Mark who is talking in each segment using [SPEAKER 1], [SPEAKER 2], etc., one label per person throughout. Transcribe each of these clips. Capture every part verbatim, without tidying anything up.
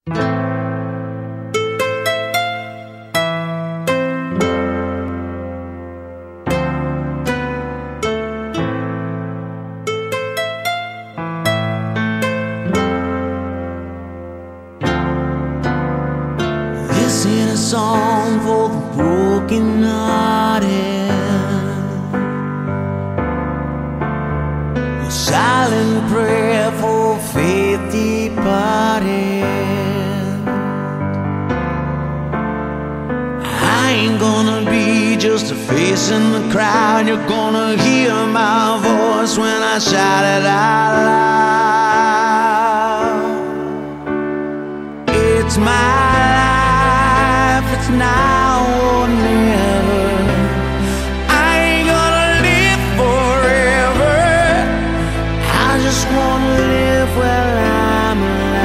[SPEAKER 1] This ain't a song for the broken-hearted, a silent prayer for faith departed. I ain't gonna be just a face in the crowd. You're gonna hear my voice when I shout it out loud. It's my it's now or never. I ain't gonna live forever. I just wanna live while I'm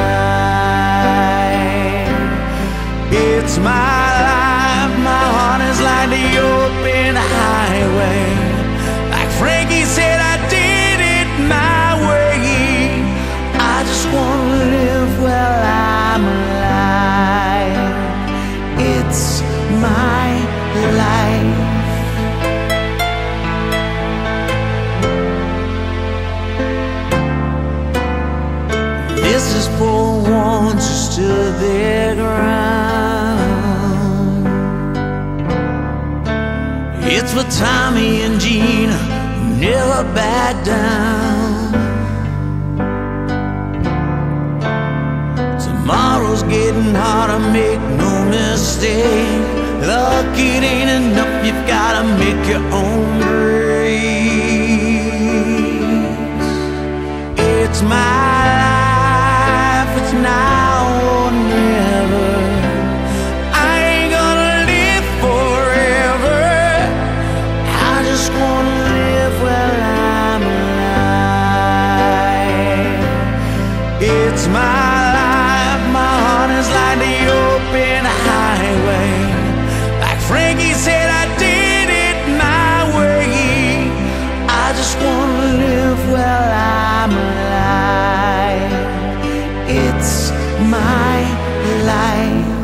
[SPEAKER 1] alive. It's my life, my heart is like the open highway. Like Frankie said, I did it my way. I just wanna live while I'm alive. It's my life. This is for ones who stood their ground. It's for Tommy and Gina who never back down. Tomorrow's getting harder, make no mistake. Luck, it ain't enough, you've gotta make your own grace. It's my life, it's now or never. I ain't gonna live forever. I just wanna live while I'm alive. It's my like the open highway. Like Frankie said, I did it my way. I just wanna live while I'm alive. It's my life.